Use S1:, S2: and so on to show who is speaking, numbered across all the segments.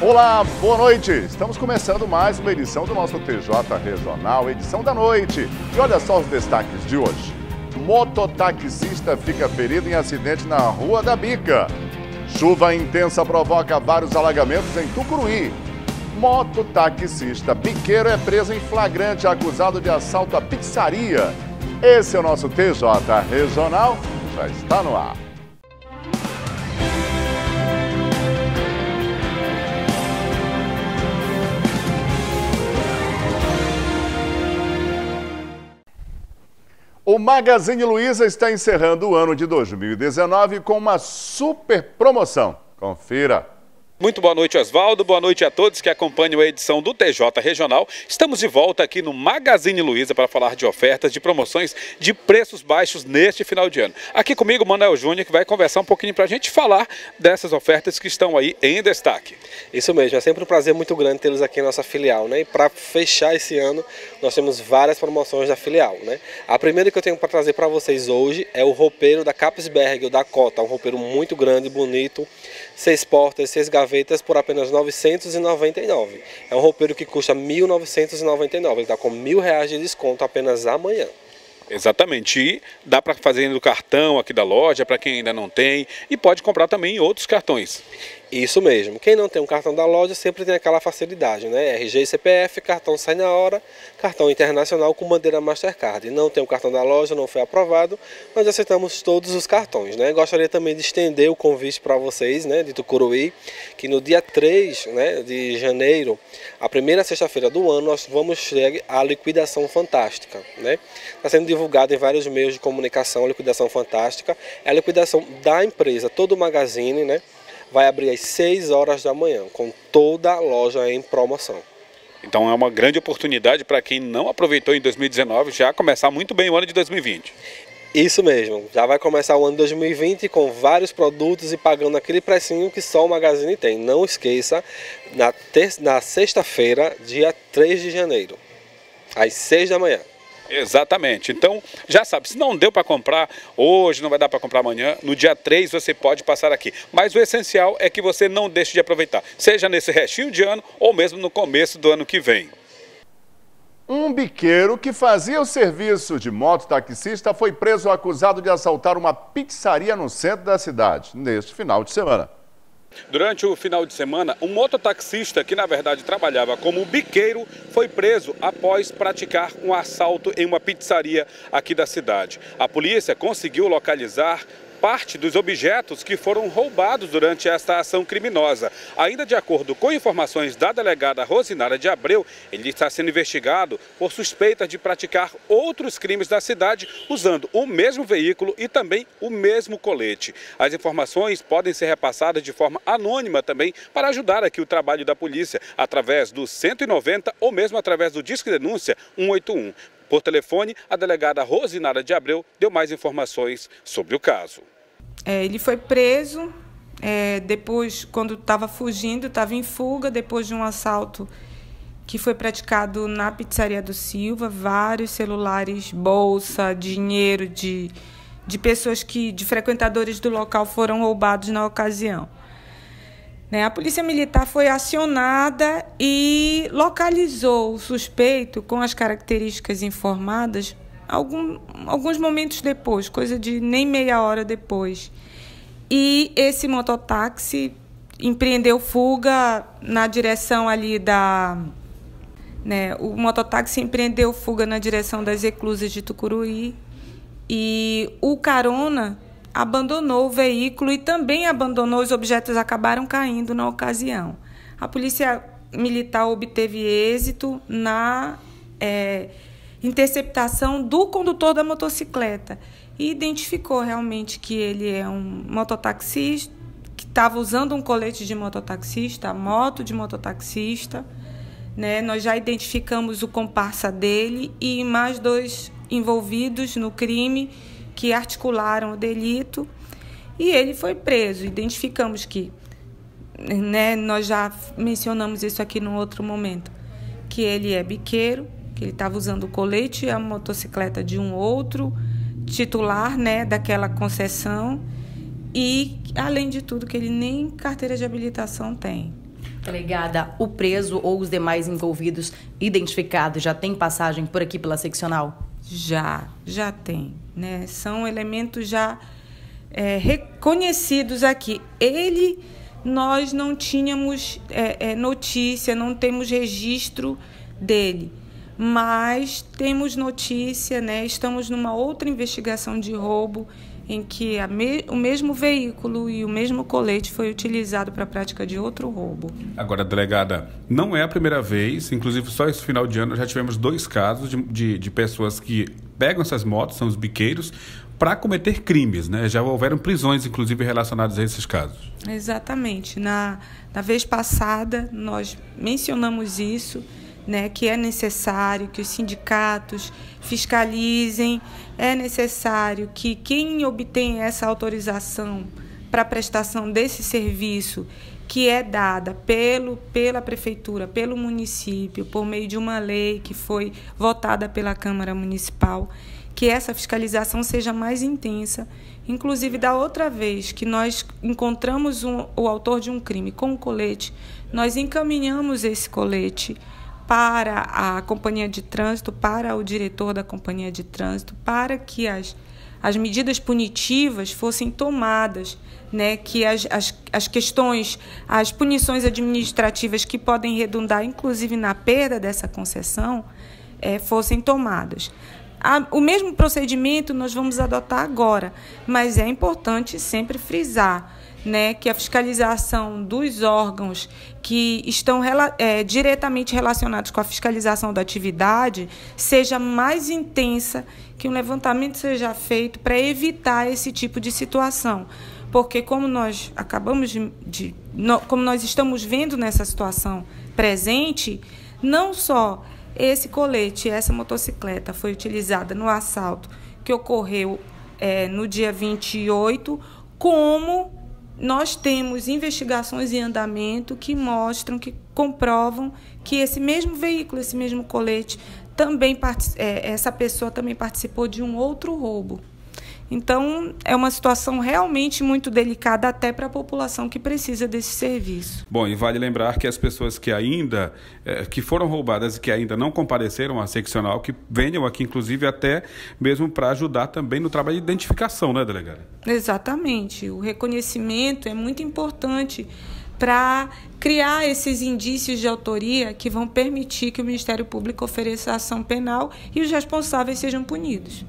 S1: Olá, boa noite. Estamos começando mais uma edição do nosso TJ Regional, edição da noite. E olha só os destaques de hoje. Mototaxista fica ferido em acidente na Rua da Bica. Chuva intensa provoca vários alagamentos em Tucuruí. Mototaxista biqueiro é preso em flagrante acusado de assalto à pizzaria. Esse é o nosso TJ Regional, já está no ar. O Magazine Luiza está encerrando o ano de 2019 com uma super promoção. Confira!
S2: Muito boa noite, Oswaldo. Boa noite a todos que acompanham a edição do TJ Regional. Estamos de volta aqui no Magazine Luiza para falar de ofertas, de promoções, de preços baixos neste final de ano. Aqui comigo, Manuel Júnior, que vai conversar um pouquinho para a gente falar dessas ofertas que estão aí em destaque.
S3: Isso mesmo, é sempre um prazer muito grande tê-los aqui em nossa filial, né? E para fechar esse ano, nós temos várias promoções da filial, né? A primeira que eu tenho para trazer para vocês hoje é o roupeiro da Capesberg, o Dakota, um roupeiro muito grande, bonito, 6 portas, 6 gavetas, por apenas R$ 999. É um roupeiro que custa R$ 1.999. Ele está com R$ 1.000 de desconto apenas amanhã.
S2: Exatamente, e dá para fazer no cartão aqui da loja, para quem ainda não tem, e pode comprar também em outros cartões.
S3: Isso mesmo, quem não tem um cartão da loja sempre tem aquela facilidade, né? RG e CPF, cartão sai na hora, cartão internacional com bandeira Mastercard. Não tem o cartão da loja, não foi aprovado, nós aceitamos todos os cartões, né? Gostaria também de estender o convite para vocês, né, de Tucuruí, que no dia 3, né, de janeiro, a primeira sexta-feira do ano, nós vamos ter a liquidação fantástica, né? Está sendo divulgado em vários meios de comunicação a liquidação fantástica, é a liquidação da empresa, todo o Magazine, né? Vai abrir às 6 horas da manhã, com toda a loja em promoção.
S2: Então é uma grande oportunidade para quem não aproveitou em 2019 já começar muito bem o ano de 2020.
S3: Isso mesmo, já vai começar o ano de 2020 com vários produtos e pagando aquele precinho que só o Magazine tem. Não esqueça, na sexta-feira, dia 3 de janeiro, às 6 da manhã.
S2: Exatamente, então já sabe, se não deu para comprar hoje, não vai dar para comprar amanhã, no dia 3 você pode passar aqui. Mas o essencial é que você não deixe de aproveitar, seja nesse restinho de ano ou mesmo no começo do ano que vem.
S1: Um biqueiro que fazia o serviço de mototaxista foi preso acusado de assaltar uma pizzaria no centro da cidade, neste final de semana.
S2: Durante o final de semana, um mototaxista que na verdade trabalhava como biqueiro foi preso após praticar um assalto em uma pizzaria aqui da cidade. A polícia conseguiu localizar parte dos objetos que foram roubados durante esta ação criminosa. Ainda de acordo com informações da delegada Rosinara de Abreu, ele está sendo investigado por suspeita de praticar outros crimes da cidade usando o mesmo veículo e também o mesmo colete. As informações podem ser repassadas de forma anônima também para ajudar aqui o trabalho da polícia através do 190 ou mesmo através do Disque Denúncia 181. Por telefone, a delegada Rosinara de Abreu deu mais informações sobre o caso.
S4: Ele foi preso, depois, quando estava fugindo, estava em fuga, depois de um assalto que foi praticado na pizzaria do Silva. Vários celulares, bolsa, dinheiro de pessoas de frequentadores do local foram roubados na ocasião. A Polícia Militar foi acionada e localizou o suspeito com as características informadas alguns momentos depois, coisa de nem meia hora depois. E esse mototáxi empreendeu fuga na direção ali o mototáxi empreendeu fuga na direção das Eclusas de Tucuruí e o carona abandonou o veículo e também abandonou, os objetos acabaram caindo na ocasião. A Polícia Militar obteve êxito na interceptação do condutor da motocicleta e identificou realmente que ele é um mototaxista, que estava usando um colete de mototaxista, a moto de mototaxista. Nós já identificamos o comparsa dele e mais 2 envolvidos no crime que articularam o delito, e ele foi preso. Identificamos que, nós já mencionamos isso aqui num outro momento, que ele é biqueiro, que ele estava usando o colete e a motocicleta de um outro titular, daquela concessão, e, além de tudo, que ele nem carteira de habilitação tem.
S5: Delegada, o preso ou os demais envolvidos identificados já tem passagem por aqui pela seccional?
S4: Já tem, né? São elementos já reconhecidos aqui. Nós não tínhamos notícia, não temos registro dele, mas temos notícia, né? Estamos numa outra investigação de roubo em que o mesmo veículo e o mesmo colete foi utilizado para a prática de outro roubo.
S2: Agora, delegada, não é a primeira vez, inclusive só esse final de ano já tivemos 2 casos de pessoas que pegam essas motos, são os biqueiros, para cometer crimes, né? Já houveram prisões, inclusive, relacionadas a esses casos.
S4: Exatamente. Na vez passada, nós mencionamos isso, né, que é necessário que os sindicatos fiscalizem, é necessário que quem obtém essa autorização para a prestação desse serviço, que é dada pela prefeitura, pelo município, por meio de uma lei que foi votada pela Câmara Municipal, que essa fiscalização seja mais intensa. Inclusive, da outra vez que nós encontramos o autor de um crime com um colete, nós encaminhamos esse colete para a companhia de trânsito, para o diretor da companhia de trânsito, para que as medidas punitivas fossem tomadas, né? Que as questões, as punições administrativas que podem redundar, inclusive, na perda dessa concessão, fossem tomadas. O mesmo procedimento nós vamos adotar agora, mas é importante sempre frisar, né, que a fiscalização dos órgãos que estão diretamente relacionados com a fiscalização da atividade seja mais intensa, que um levantamento seja feito para evitar esse tipo de situação. Porque como nós como nós estamos vendo nessa situação presente, não só esse colete, essa motocicleta foi utilizada no assalto que ocorreu no dia 28, como nós temos investigações em andamento que mostram, que comprovam que esse mesmo veículo, esse mesmo colete, essa pessoa também participou de um outro roubo. Então, é uma situação realmente muito delicada até para a população que precisa desse serviço.
S2: Bom, e vale lembrar que as pessoas que ainda, que foram roubadas e que ainda não compareceram à seccional, que venham aqui, inclusive, até mesmo para ajudar também no trabalho de identificação, né, delegada?
S4: Exatamente. O reconhecimento é muito importante para criar esses indícios de autoria que vão permitir que o Ministério Público ofereça ação penal e os responsáveis sejam punidos.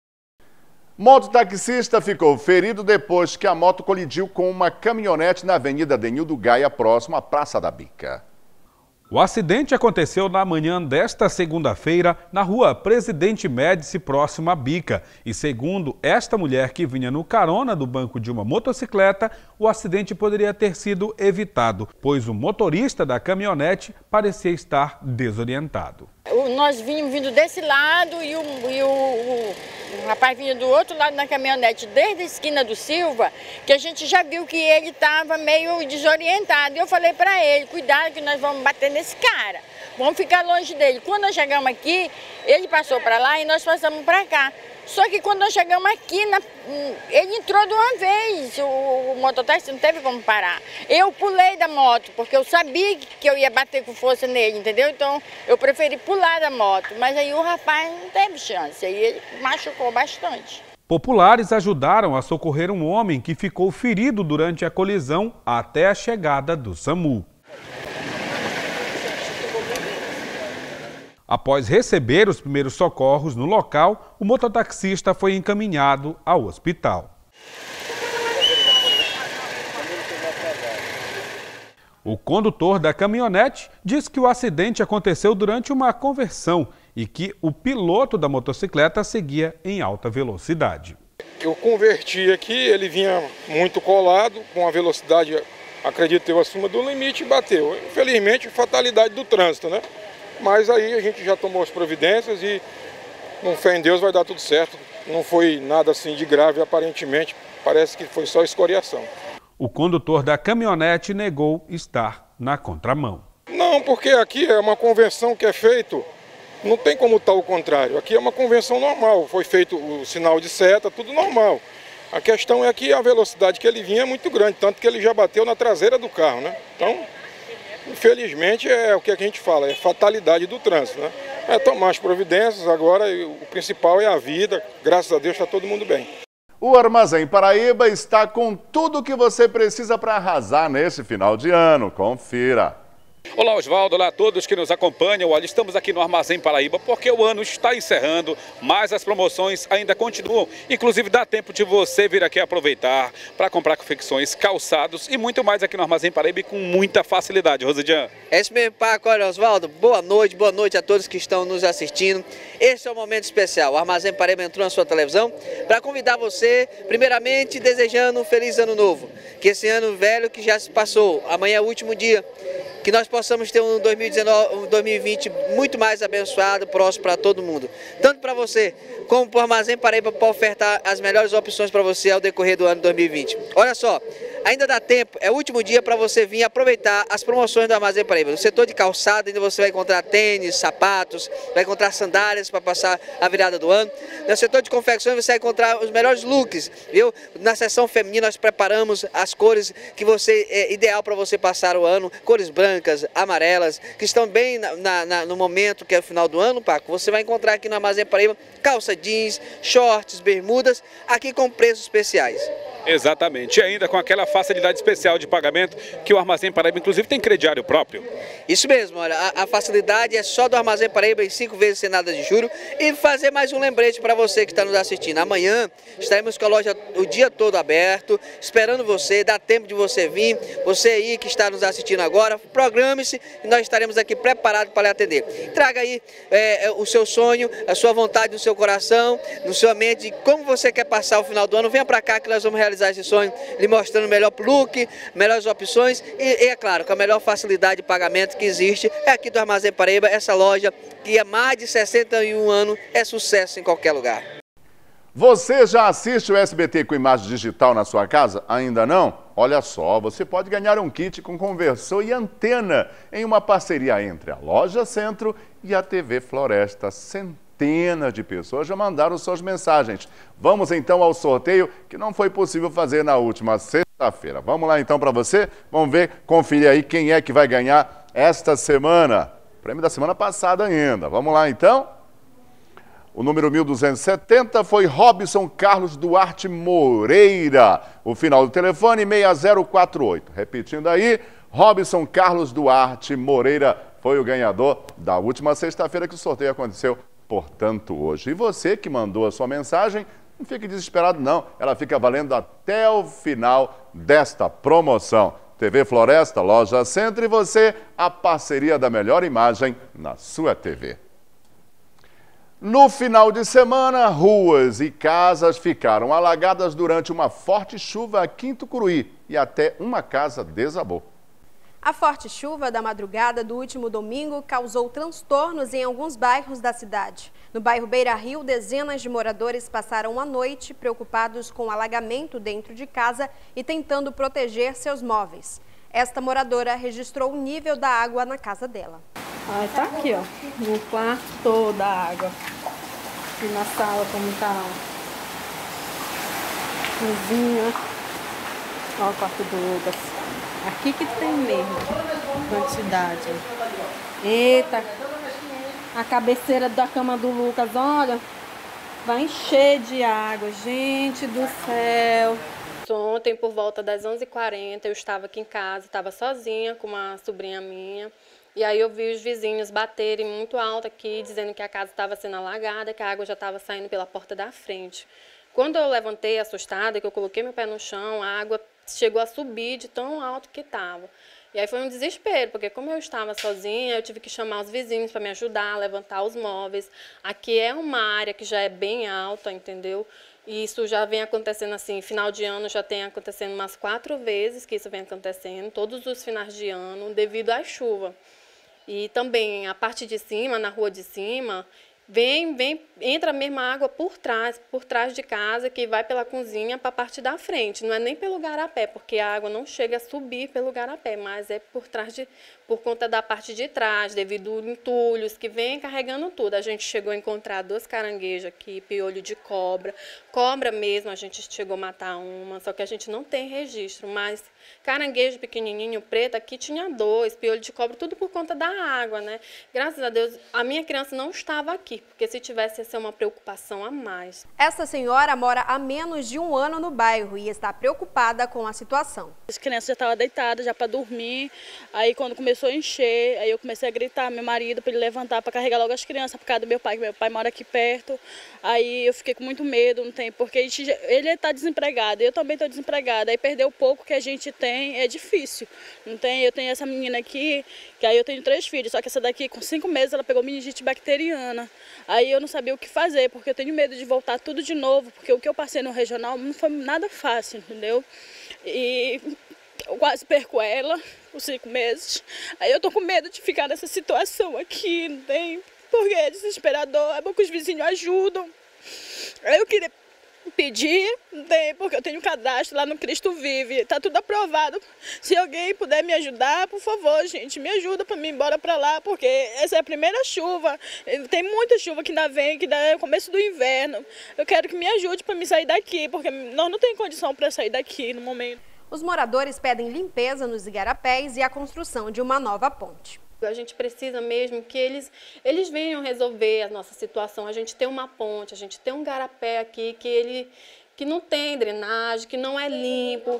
S1: Mototaxista ficou ferido depois que a moto colidiu com uma caminhonete na Avenida Denildo Gaia, próximo à Praça da Bica.
S2: O acidente aconteceu na manhã desta segunda-feira na rua Presidente Médici, próximo à Bica. E segundo esta mulher que vinha no carona do banco de uma motocicleta, o acidente poderia ter sido evitado, pois o motorista da caminhonete parecia estar desorientado.
S6: Nós vínhamos vindo desse lado e o rapaz vinha do outro lado na caminhonete, desde a esquina do Silva, que a gente já viu que ele estava meio desorientado. E eu falei para ele, cuidado que nós vamos bater nesse cara, vamos ficar longe dele. Quando nós chegamos aqui, ele passou para lá e nós passamos para cá. Só que quando nós chegamos aqui, ele entrou de uma vez, o mototáxi não teve como parar. Eu pulei da moto, porque eu sabia que eu ia bater com força nele, entendeu? Então eu preferi pular da moto, mas aí o rapaz não teve chance, aí ele machucou bastante.
S2: Populares ajudaram a socorrer um homem que ficou ferido durante a colisão até a chegada do SAMU. Após receber os primeiros socorros no local, o mototaxista foi encaminhado ao hospital. O condutor da caminhonete diz que o acidente aconteceu durante uma conversão e que o piloto da motocicleta seguia em alta velocidade.
S7: Eu converti aqui, ele vinha muito colado, com a velocidade, acredito eu, acima do limite e bateu. Infelizmente, fatalidade do trânsito, né? Mas aí a gente já tomou as providências e, com fé em Deus, vai dar tudo certo. Não foi nada assim de grave, aparentemente, parece que foi só escoriação.
S2: O condutor da caminhonete negou estar na contramão.
S7: Não, porque aqui é uma convenção que é feito, não tem como estar o contrário. Aqui é uma convenção normal, foi feito o sinal de seta, tudo normal. A questão é que a velocidade que ele vinha é muito grande, tanto que ele já bateu na traseira do carro, né? Então, Infelizmente é o que a gente fala, é fatalidade do trânsito, né? É tomar as providências, agora o principal é a vida, graças a Deus está todo mundo bem.
S1: O Armazém Paraíba está com tudo o que você precisa para arrasar nesse final de ano. Confira!
S2: Olá, Oswaldo, olá a todos que nos acompanham. Olha, estamos aqui no Armazém Paraíba porque o ano está encerrando, mas as promoções ainda continuam. Inclusive, dá tempo de você vir aqui aproveitar para comprar confecções, calçados e muito mais aqui no Armazém Paraíba e com muita facilidade. Rosidian.
S8: É isso mesmo, Paco. Olha, Oswaldo, boa noite a todos que estão nos assistindo. Esse é um momento especial. O Armazém Paraíba entrou na sua televisão para convidar você, primeiramente desejando um feliz ano novo. Que esse ano velho que já se passou, amanhã é o último dia, que nós possamos ter um 2020 muito mais abençoado, próximo para todo mundo. Tanto para você, como para o Armazém Paraíba para ofertar as melhores opções para você ao decorrer do ano 2020. Olha só, ainda dá tempo, é o último dia para você vir aproveitar as promoções do Armazém Paraíba. No setor de calçado ainda você vai encontrar tênis, sapatos, vai encontrar sandálias para passar a virada do ano. No setor de confecções você vai encontrar os melhores looks, viu? Na seção feminina nós preparamos as cores que é ideal para você passar o ano, cores brancas, amarelas, que estão bem no momento que é o final do ano, Paco. Você vai encontrar aqui no Armazém Paraíba calça jeans, shorts, bermudas, aqui com preços especiais.
S2: Exatamente, e ainda com aquela facilidade especial de pagamento que o Armazém Paraíba, inclusive, tem crediário próprio. Isso mesmo, olha, a facilidade é só do Armazém Paraíba em 5 vezes sem nada de juros. E fazer mais um lembrete para você que está nos assistindo. Amanhã estaremos com a loja o dia todo aberto, esperando você, dá tempo de você vir. Você aí que está nos assistindo agora, programe-se e nós estaremos aqui preparados para lhe atender. Traga aí o seu sonho, a sua vontade no seu coração, na sua mente, como você quer passar o final do ano. Venha para cá que nós vamos realizar esse sonho, lhe mostrando o melhor look, melhores opções e é claro, com a melhor facilidade de pagamento que existe é aqui do Armazém Paraíba, essa loja que há mais de 61 anos é sucesso em qualquer lugar.
S1: Você já assiste o SBT com imagem digital na sua casa? Ainda não? Olha só, você pode ganhar um kit com conversor e antena em uma parceria entre a Loja Centro e a TV Floresta. Centenas de pessoas já mandaram suas mensagens. Vamos então ao sorteio que não foi possível fazer na última sexta-feira. Vamos lá então para você? Vamos ver, conferir aí quem é que vai ganhar esta semana. Prêmio da semana passada ainda. Vamos lá então? O número 1270 foi Robson Carlos Duarte Moreira. O final do telefone 6048. Repetindo aí, Robson Carlos Duarte Moreira foi o ganhador da última sexta-feira que o sorteio aconteceu, portanto, hoje. E você que mandou a sua mensagem, não fique desesperado não, ela fica valendo até o final desta promoção. TV Floresta, Loja Centro e você, a parceria da melhor imagem na sua TV. No final de semana, ruas e casas ficaram alagadas durante uma forte chuva aqui em Tucuruí e até uma casa desabou.
S9: A forte chuva da madrugada do último domingo causou transtornos em alguns bairros da cidade. No bairro Beira Rio, dezenas de moradores passaram a noite preocupados com o alagamento dentro de casa e tentando proteger seus móveis. Esta moradora registrou o nível da água na casa dela.
S10: Tá aqui, ó, no quarto toda a água. E na sala como tá, cozinha. Ó o quarto do Lucas. Aqui que tem mesmo quantidade. Eita, a cabeceira da cama do Lucas, olha, vai encher de água, gente do céu.
S11: Ontem, por volta das 11h40, eu estava aqui em casa, estava sozinha com uma sobrinha minha. E aí eu vi os vizinhos baterem muito alto aqui, dizendo que a casa estava sendo alagada, que a água já estava saindo pela porta da frente. Quando eu levantei assustada, que eu coloquei meu pé no chão, a água chegou a subir de tão alto que estava. E aí foi um desespero, porque como eu estava sozinha, eu tive que chamar os vizinhos para me ajudar a levantar os móveis. Aqui é uma área que já é bem alta, entendeu? E isso já vem acontecendo assim, final de ano já tem acontecendo umas 4 vezes que isso vem acontecendo, todos os finais de ano, devido à chuva. E também a parte de cima, na rua de cima, entra a mesma água por trás de casa, que vai pela cozinha para a parte da frente. Não é nem pelo garapé, porque a água não chega a subir pelo garapé, mas é por conta da parte de trás, devido a entulhos que vem carregando tudo. A gente chegou a encontrar 2 caranguejos aqui, piolho de cobra. Cobra mesmo, a gente chegou a matar uma, só que a gente não tem registro, mas Caranguejo pequenininho, preto, aqui tinha 2, piolho de cobra, tudo por conta da água, né? Graças a Deus, a minha criança não estava aqui, porque se tivesse ia ser uma preocupação a mais.
S9: Essa senhora mora há menos de 1 ano no bairro e está preocupada com a situação.
S12: As crianças já estavam deitadas, já para dormir, aí quando começou a encher, aí eu comecei a gritar meu marido para ele levantar, para carregar logo as crianças, por causa do meu pai, que meu pai mora aqui perto. Aí eu fiquei com muito medo, não tem, porque ele está desempregado, eu também estou desempregada, aí perder o pouco que a gente tem é difícil, não tem? Eu tenho essa menina aqui, que aí eu tenho 3 filhos, só que essa daqui com 5 meses ela pegou meningite bacteriana, aí eu não sabia o que fazer, porque eu tenho medo de voltar tudo de novo, porque o que eu passei no regional não foi nada fácil, entendeu? E eu quase perco ela, os 5 meses, aí eu tô com medo de ficar nessa situação aqui, não tem? Porque é desesperador, é bom que os vizinhos ajudam. Eu queria pedir, porque eu tenho cadastro lá no Cristo Vive, tá tudo aprovado. Se alguém puder me ajudar, por favor, gente, me ajuda para mim ir embora para lá, porque essa é a primeira chuva. Tem muita chuva que ainda vem, que ainda é o começo do inverno. Eu quero que me ajude para me sair daqui, porque nós não temos condição para sair daqui no momento.
S9: Os moradores pedem limpeza nos igarapés e a construção de uma nova ponte.
S11: A gente precisa mesmo que eles venham resolver a nossa situação. A gente tem uma ponte, a gente tem um garapé aqui que não tem drenagem, que não é limpo.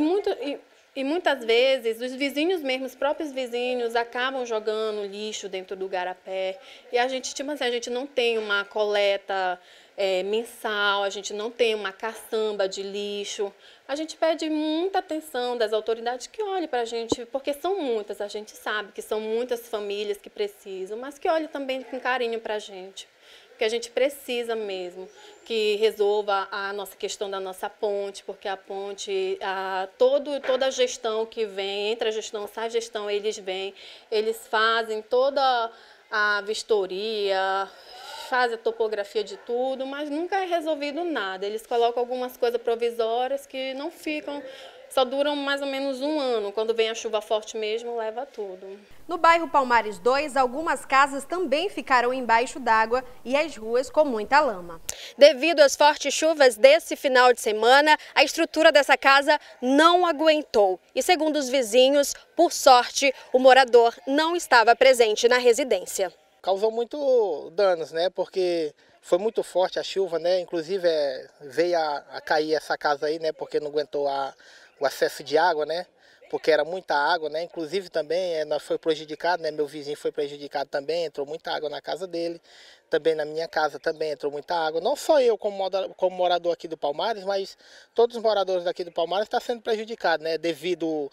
S11: E muitas vezes os vizinhos mesmo, os próprios vizinhos, acabam jogando lixo dentro do garapé. E a gente, tipo assim, a gente não tem uma coleta mensal, a gente não tem uma caçamba de lixo. A gente pede muita atenção das autoridades que olhem para a gente, porque são muitas, a gente sabe que são muitas famílias que precisam, mas que olhem também com carinho para a gente, porque a gente precisa mesmo que resolva a nossa questão da nossa ponte, porque a ponte, toda a gestão que vem, entra a gestão, sai a gestão, eles vêm, eles fazem toda a vistoria, faz a topografia de tudo, mas nunca é resolvido nada. Eles colocam algumas coisas provisórias que não ficam, só duram mais ou menos 1 ano. Quando vem a chuva forte mesmo, leva tudo.
S9: No bairro Palmares 2, algumas casas também ficaram embaixo d'água e as ruas com muita lama. Devido às fortes chuvas desse final de semana, a estrutura dessa casa não aguentou. E segundo os vizinhos, por sorte, o morador não estava presente na residência.
S13: Causou muito danos, né? Porque foi muito forte a chuva, né? Inclusive veio a cair essa casa aí, né? Porque não aguentou o acesso de água, né? Porque era muita água, né? Inclusive também nós foi prejudicado, né? Meu vizinho foi prejudicado também, entrou muita água na casa dele. Também na minha casa também entrou muita água. Não só eu como morador aqui do Palmares, mas todos os moradores daqui do Palmares estão sendo prejudicados, né? Devido,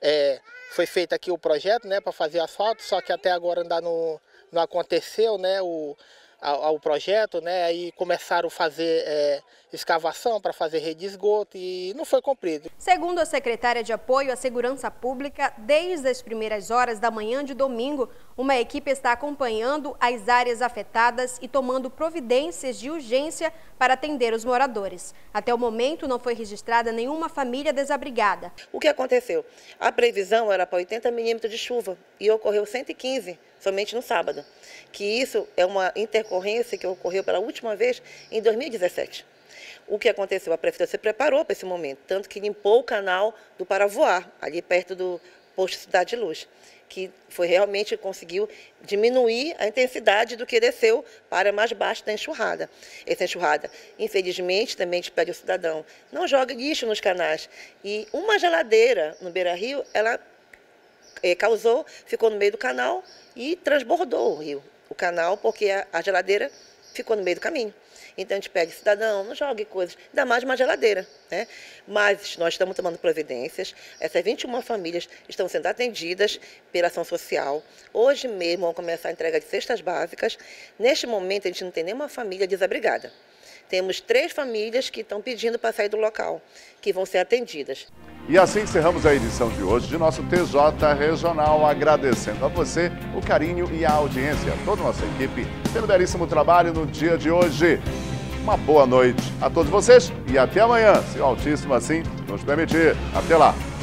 S13: foi feito aqui o projeto, né? Para fazer asfalto, só que até agora ainda não aconteceu, né, o projeto, né, aí começaram a fazer escavação para fazer rede de esgoto e não foi cumprido.
S9: Segundo a secretária de Apoio à Segurança Pública, desde as primeiras horas da manhã de domingo, uma equipe está acompanhando as áreas afetadas e tomando providências de urgência para atender os moradores. Até o momento não foi registrada nenhuma família desabrigada.
S14: O que aconteceu? A previsão era para 80 milímetros de chuva e ocorreu 115 somente no sábado, que isso é uma intercorrência que ocorreu pela última vez em 2017. O que aconteceu? A prefeitura se preparou para esse momento, tanto que limpou o canal do Paravoar, ali perto do posto Cidade de Luz, que foi realmente conseguiu diminuir a intensidade do que desceu para mais baixo da enxurrada. Essa enxurrada, infelizmente, também te pede ao cidadão, não jogue lixo nos canais. E uma geladeira no Beira-Rio, ela ficou no meio do canal e transbordou o rio, o canal, porque a geladeira ficou no meio do caminho. Então a gente pede, cidadão, não jogue coisas, ainda mais uma geladeira, né? Mas nós estamos tomando providências, essas 21 famílias estão sendo atendidas pela ação social. Hoje mesmo vão começar a entrega de cestas básicas. Neste momento a gente não tem nenhuma família desabrigada. Temos 3 famílias que estão pedindo para sair do local, que vão ser atendidas.
S1: E assim encerramos a edição de hoje de nosso TJ Regional, agradecendo a você o carinho e a audiência, toda a nossa equipe, pelo belíssimo trabalho no dia de hoje. Uma boa noite a todos vocês e até amanhã, se o Altíssimo assim nos permitir. Até lá!